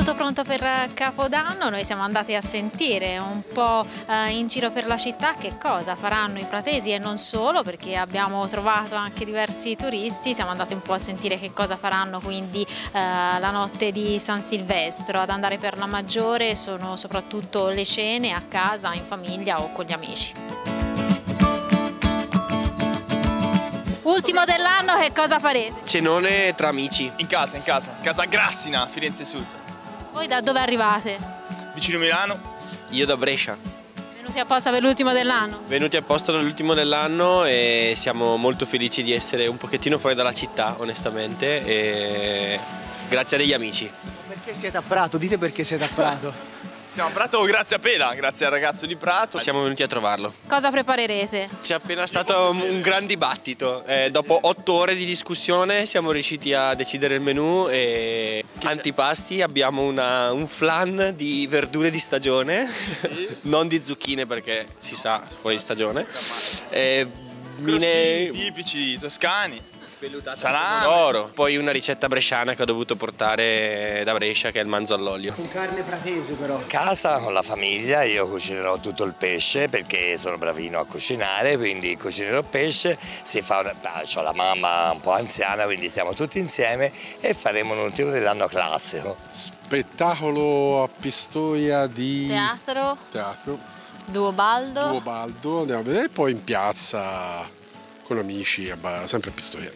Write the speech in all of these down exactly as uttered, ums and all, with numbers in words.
Tutto pronto per Capodanno, noi siamo andati a sentire un po' eh, in giro per la città che cosa faranno i pratesi e non solo, perché abbiamo trovato anche diversi turisti, siamo andati un po' a sentire che cosa faranno quindi eh, la notte di San Silvestro. Ad andare per la maggiore sono soprattutto le cene a casa, in famiglia o con gli amici. Ultimo dell'anno, che cosa farete? Cenone tra amici. In casa, in casa. Casa Grassina, Firenze Sud. Voi da dove arrivate? Vicino Milano. Io da Brescia. Venuti apposta per l'ultimo dell'anno? Venuti apposta dall'ultimo dell'anno e siamo molto felici di essere un pochettino fuori dalla città, onestamente, e grazie agli amici. Perché siete a Prato? Dite perché siete a Prato. Siamo a Prato grazie a Pela, grazie al ragazzo di Prato. Siamo venuti a trovarlo. Cosa preparerete? C'è appena stato un gran dibattito. Eh, dopo otto ore di discussione siamo riusciti a decidere il menù e antipasti abbiamo una, un flan di verdure di stagione, sì. Non di zucchine perché si sa, fuori stagione. Eh, mine... tipici toscani. Salame. Poi una ricetta bresciana che ho dovuto portare da Brescia, che è il manzo all'olio. Con carne pratese però. A casa con la famiglia io cucinerò tutto il pesce perché sono bravino a cucinare, quindi cucinerò pesce. Si fa una... Ho la mamma un po' anziana, quindi stiamo tutti insieme e faremo un ultimo dell'anno classico. Spettacolo a Pistoia di Teatro. Teatro. Duobaldo. Duobaldo, andiamo a vedere, e poi in piazza con amici, sempre a Pistoia.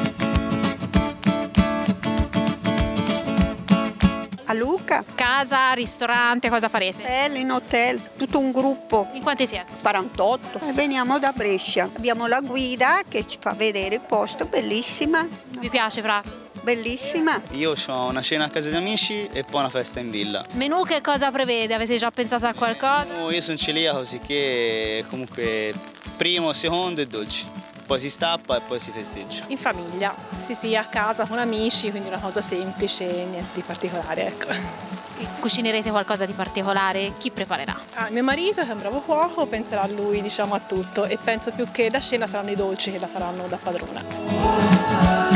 A Lucca. Casa, ristorante, cosa farete? Hotel, in hotel, tutto un gruppo. In quanti siete? quarantotto. E veniamo da Brescia. Abbiamo la guida che ci fa vedere il posto, bellissima. Vi piace Prato? Bellissima. Io ho una cena a casa di amici e poi una festa in villa. Menù che cosa prevede? Avete già pensato a qualcosa? No, io sono celiaco, che comunque primo, secondo e dolci. Poi si stappa e poi si festeggia. In famiglia, sì sì, a casa con amici, quindi una cosa semplice, niente di particolare, ecco. Cucinerete qualcosa di particolare? Chi preparerà? Ah, mio marito, che è un bravo cuoco, penserà lui, diciamo, a tutto, e penso più che la cena saranno i dolci che la faranno da padrona.